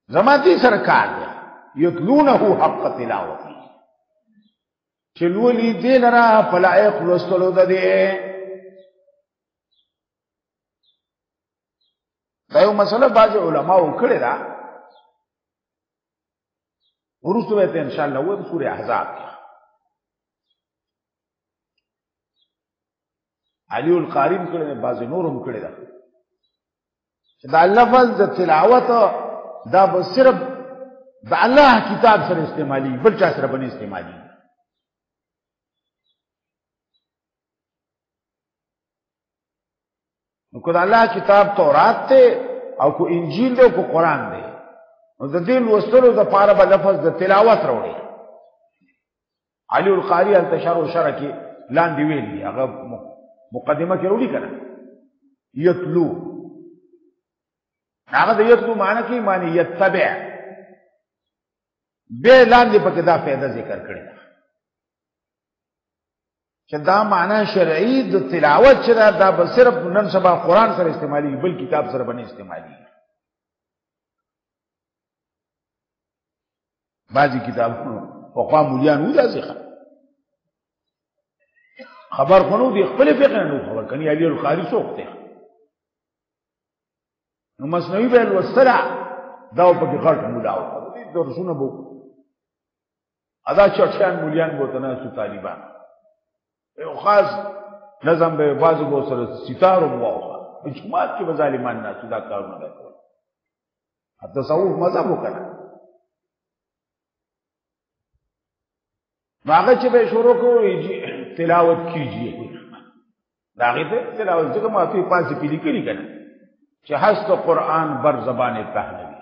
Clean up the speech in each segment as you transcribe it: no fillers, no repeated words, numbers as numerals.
زما دې سره کار دی یتلونه حق تلاوته چې لولي دې لرا په لایق لوستلو ده دې دا یو مسله بعض علماء کړی دا ورسو ته ان شاء الله و سورہ احزاب علی القاری کړي بعض نورم کړي دا چې دا لفظ د تلاوت دا به صرف د الله کتاب سره استعمالي بل چا سره باندې استعمالي نو کو د الله کتاب تورات ته او کو انجیل ته او کو قران دی نو د دې لوستلو د پاره به لفظ د تلاوت راوړي علی القاری انتشار او شرکی لاندې ویلي هغه مقدمه کې وروړي کنه یتلو هغه د یتلو معنی کې معنی یتبع به لاندې پکې دا پیدا ذکر کړی چې دا معنی شرعي د تلاوت چې دا به صرف نن سبا قران سره استعمالي بل کتاب سره باندې استعمالي بعضی کتابونو او قام مليان ودا ځخه خبر خونو دی خپل فقه نه خبر کني علی القاری څوک دی نو مسنوی به الوسرع دا په کې غلط مولاو دي درسونه بو ادا چټشان مليان بوته نه سو طالبان یو خاص نظم به بازو بو سره ستارو مواو جماعت کې ظالمان نه صدا کارونه کوي تصوف مذهب وکړه هغه چې به شروع کوي تلاوت کیجیے داغه ته تلاوت څنګه ماته پاسې پیلي کړی کنه چې حسب قرآن بر زبان پهلوی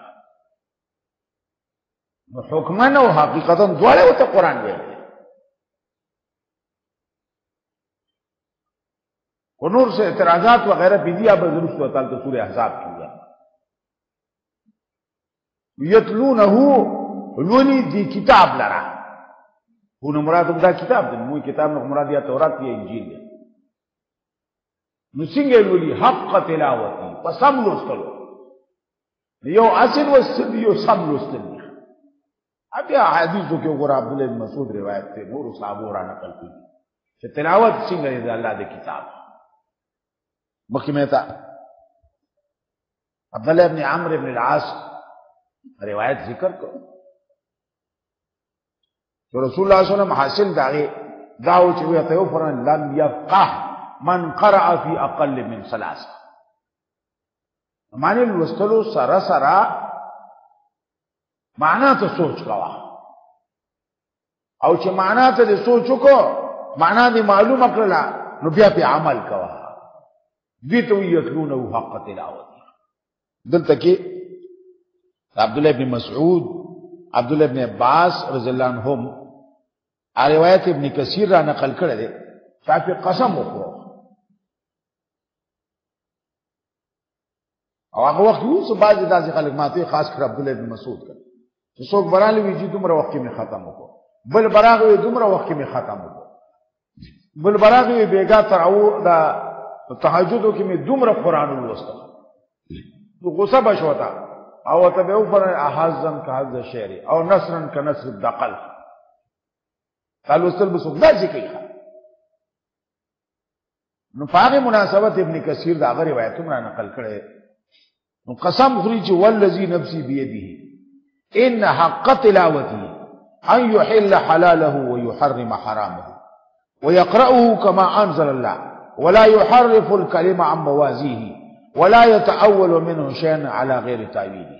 نو حکمن او حقیقتا دواړه وته قرآن ویل کو نور سے اعتراضات وغیرہ پیدیا به ضرور سو تعالی سورہ احزاب کیږي یتلونه لونی دی کتاب لرا هو مراد دا کتاب دی مو کتاب نو مراد یا تورات یا انجیل دی نو څنګه ولي حق تلاوتی پسم لوستلو یو اصل وستل یو سم لوستل بیا حدیثو کې وګوره عبد الله بن مسعود روایت ته نور صحابه را نقل کړي چې تلاوت څنګه دی الله دی کتاب مخکمه عبد الله بن عمرو بن العاص روایت ذکر کو تو رسول الله صلی الله علیه وسلم حاصل داو چې وي ته فرن لم يفقه من قرأ في اقل من ثلاثه معنی لوستلو سرا سرا معنا ته سوچ کوا او چې معنا ته سوچ کو معنا دې معلومه کړلا نو بیا په عمل کوا دې ته یتلونه حق تلاوت دلته کې عبد الله بن مسعود عبد الله بن عباس رضی الله عنهم روایت ابن کثیر را نقل کړی دی چې قسم وکړو او هغه وخت یو څه بعض داسې خلک ماته خاص کر عبد الله بن مسعود کړ چې څوک براله وی چې دومره وخت کې می ختم وکړو بل براغه وی دومره وخت کې می ختم وکړو بل براغه وی بیګا تر او دا تهجد کې می دومره قران ولوستل نو غصه بشوتا او ته به پر احزن کا حز شعر او نصرن کا نصر الدقل قالو وصل بسوق داسې کوي نو په مناسبت ابن کثیر دا غری روایتونه نقل کړي نو قسم خوري چې والذي نفسي بيده ان حق تلاوتي ان يحل حلاله ويحرم حرامه ويقرأه كما انزل الله ولا يحرف الكلمة عن موازيه ولا يتأول منه شيئا على غير تأويله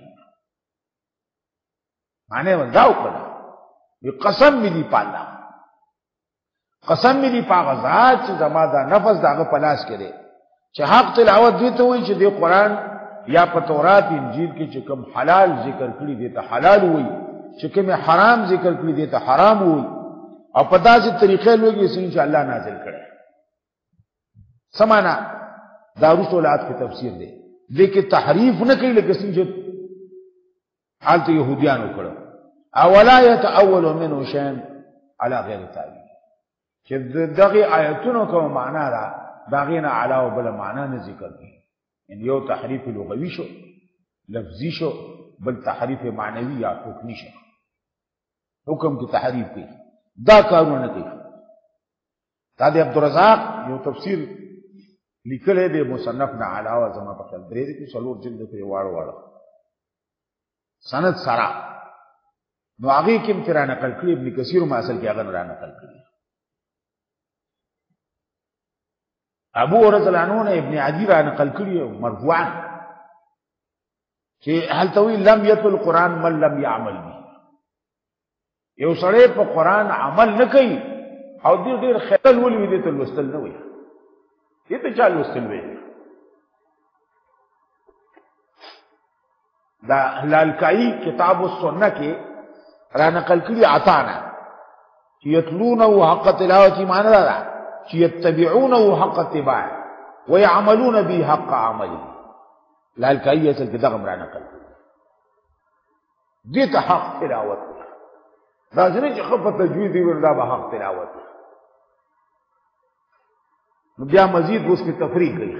معنی ولدا وکړه قسم می دی پاله قسم می دی پاغه ذات چې زما دا نفس داغه پلاس کړي چې حق تلاوت دي ته وایي چې د قرآن یا په تورات انجیل کې چې کوم حلال ذکر کړی دی ته حلال وایي چې کوم حرام ذکر کړی دی ته حرام وایي او په داسې طریقې لوګي چې الله نازل کړي سمانا دارو سولات کی تفسیر دی لیکن تحریف نه کوي لکه څنګه حالت يهوديانو کړو اولا يتاول منه شيء على غير تعبير چې دغه آیتونو کوم معنا را داغینه علاوه بل معنا نه ذکر دي ان یو تحریف لغوي شو لفظي شو بل تحریف معنوي یا حکمی شي حکم کی تحریف کوي دا کارونه نه کوي دا د عبدالرزاق یو تفسیر لیکل دی مصنف نه علاوه زما په خیال درې کې څلور جلد کې واړه سند سرا نو هغه کې امترا نقل کړی ابن کثیر ما اصل کې هغه را نقل کړی ابو رضی عنه نے ابن عدی را نقل کړی مرفوعا چې هل توي لم يتل القران من لم يعمل به یو سړی په قران عمل نه کوي او ډیر خیال ولې دې ته لوستل نه وي دې ته چا لوستل وي دا لالکائی کتاب السنه کې را نقل کړی عطانا چې یتلونه حق تلاوتی معنی دا چې یتبعونه حق اتباع ويعملون به حق عمله لالکائی اصل کې دغه را نقل دې ته حق تلاوت دا څنګه چې خپل تجوید دی وردا به حق تلاوت نو بیا مزید اوس کې تفریق کوي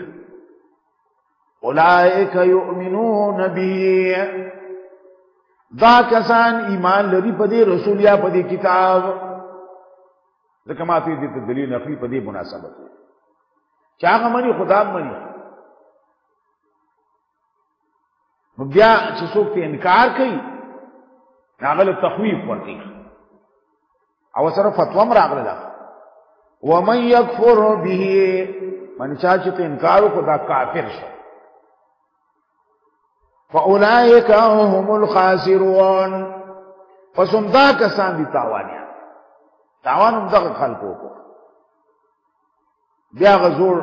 اولئک یؤمنون به دا کسان ایمان لري په دې رسول یا په دې کتاب ځکه ما ته دې دلیل نقلی په دې مناسبت چې هغه مني خدا مني نو بیا چې څوک ته انکار کوي هغه له تخویف ورته او سره فتوا راغله ومن یکفر به من چې انکار وکړ دا کافر شو فاولئک هم الخاسرون فسم دا کسان دي تاوانیان تاوان هم دغه خلقو کو بیا غزور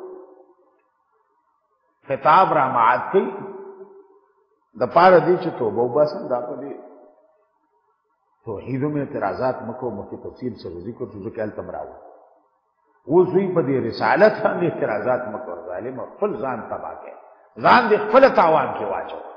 خطاب را معاد کوي د پاره دي چې توبه وباسم دا په دې توحید میں اعتراضات مکو مخکې تفصیل سره ذکر شو ځکه الته مراو اوس وی په دې رسالت باندې اعتراضات مکو ظالم خپل ځان تباہ کړي ځان دې خپل تاوان کې واچو